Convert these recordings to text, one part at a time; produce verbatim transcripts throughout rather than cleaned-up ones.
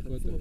хватает.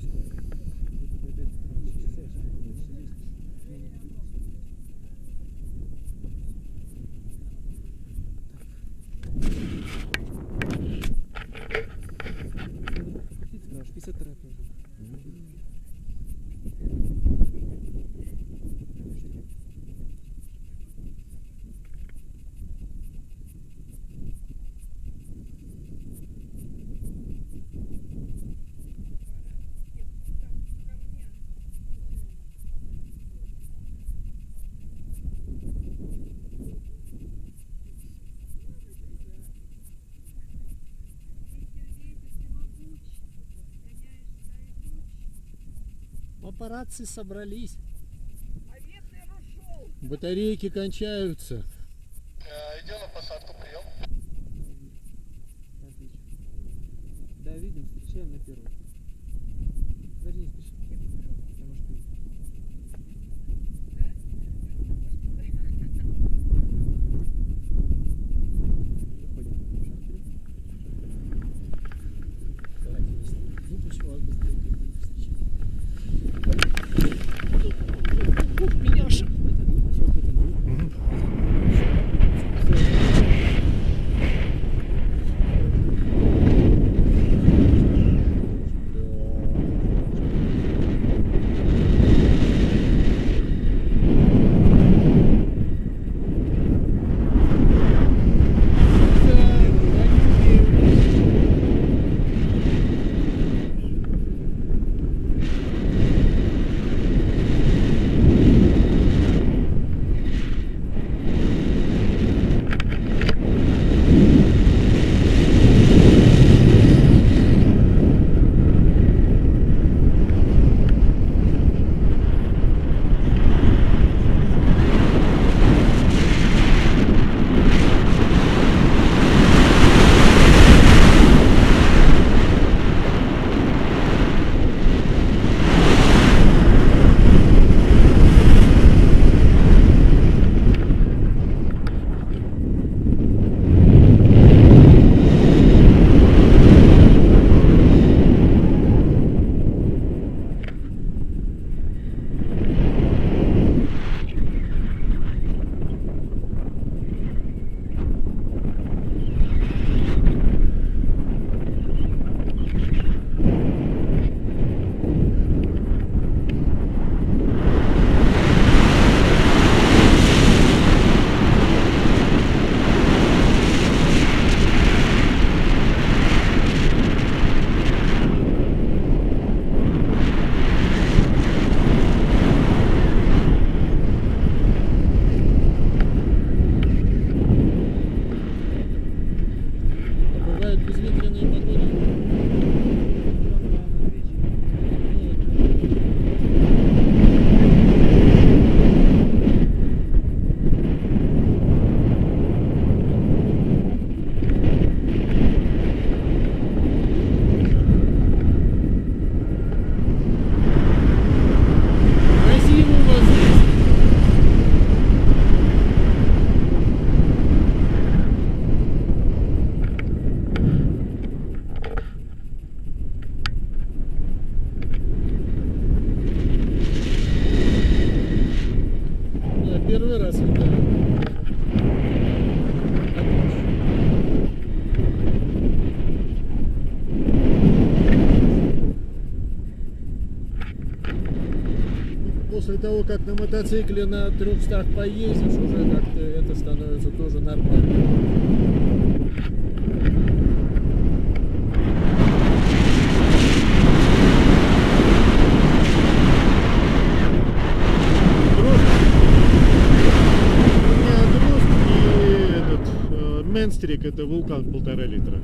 Папарацци собрались. Батарейки кончаются. Идем на посадку, прием. Отлично. Да, видим, встречаем на первой. Даже не спешим. Потому что... Заходим в шахтеры. Давайте выпущу вас быстрее. Меня аж... Первый раз летаю. После того, как на мотоцикле на трехстах поездишь, уже как-то это становится тоже нормально. Менстрик — это вулкан полтора литра.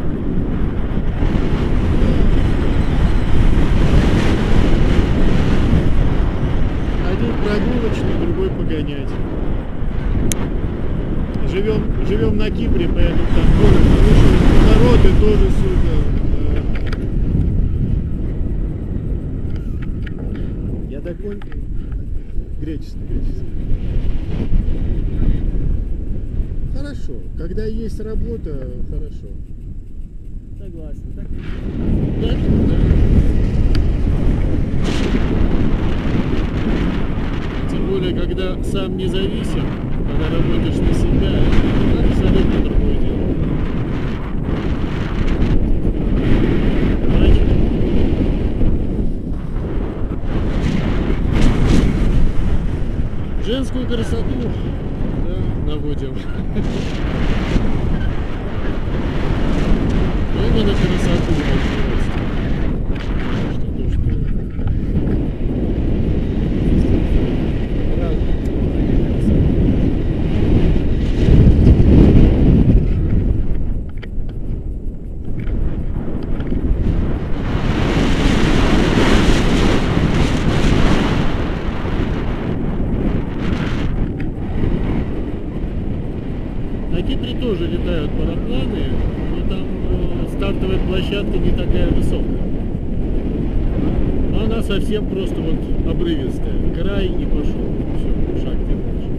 Один прогулочный, другой погонять. Живем, живем на Кипре, поэтому там тоже хорошие повороты, тоже супер. Я так понял. Греческий, греческий. Хорошо. Когда есть работа, хорошо. Согласен. Так... Да, да. сам независим, когда работаешь на себя, это абсолютно другое дело. Врач? Женскую красоту, да, наводим. Именно красоту наводим. Что то, что... На Кипре тоже летают парапланы, но там э, стартовая площадка не такая высокая. Она совсем просто вот обрывистая. Край и пошел. Все, шаг не дальше.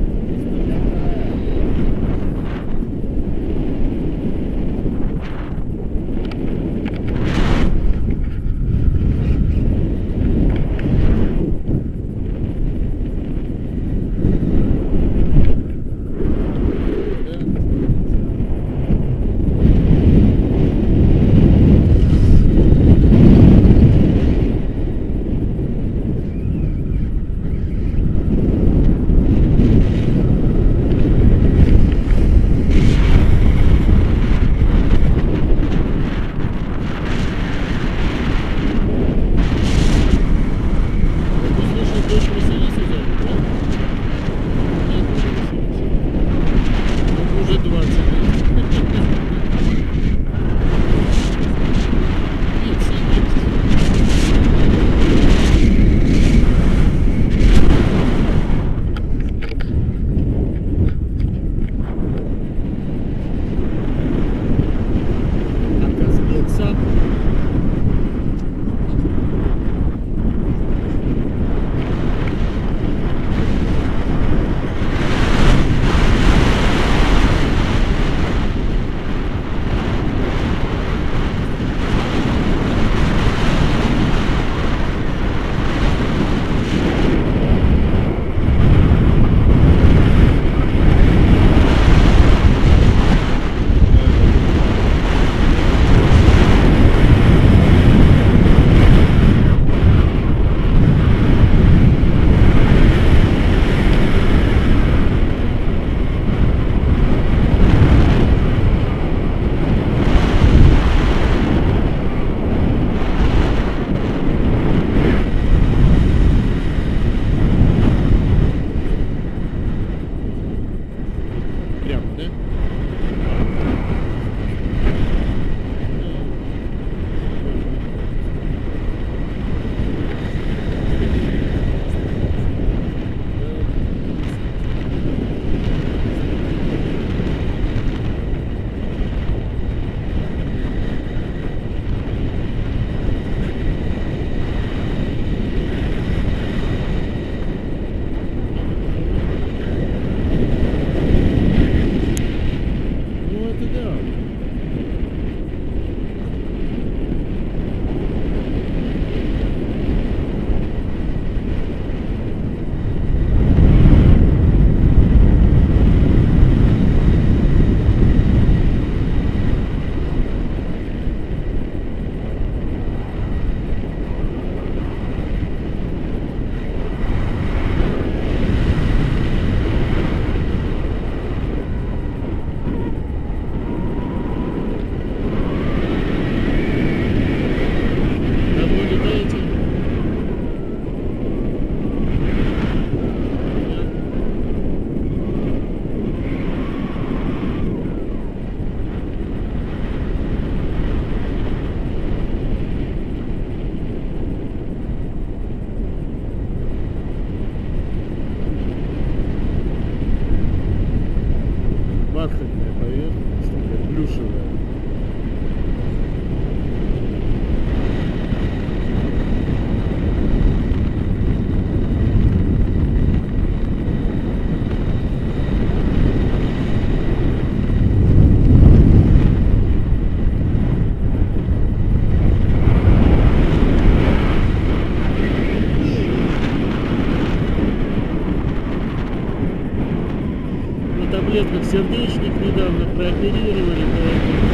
таблетках сердечник недавно прооперировали, поэтому...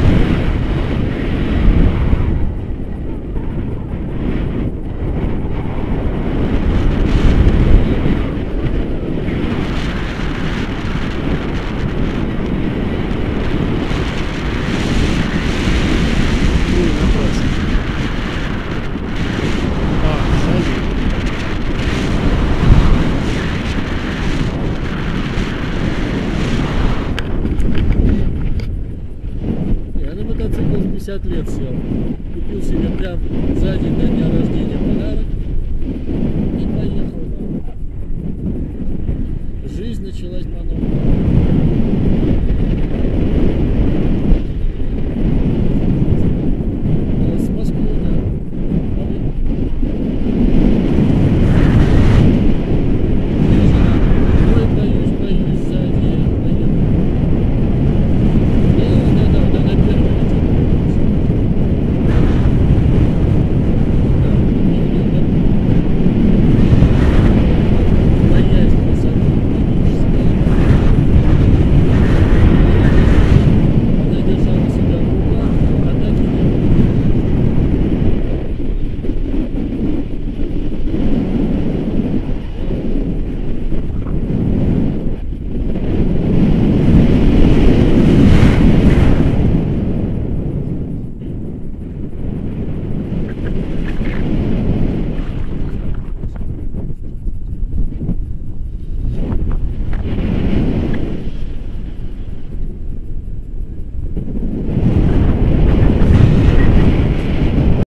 пятьдесят лет сел. Купил себе прям за день до дня рождения подарок и поехал. Жизнь началась по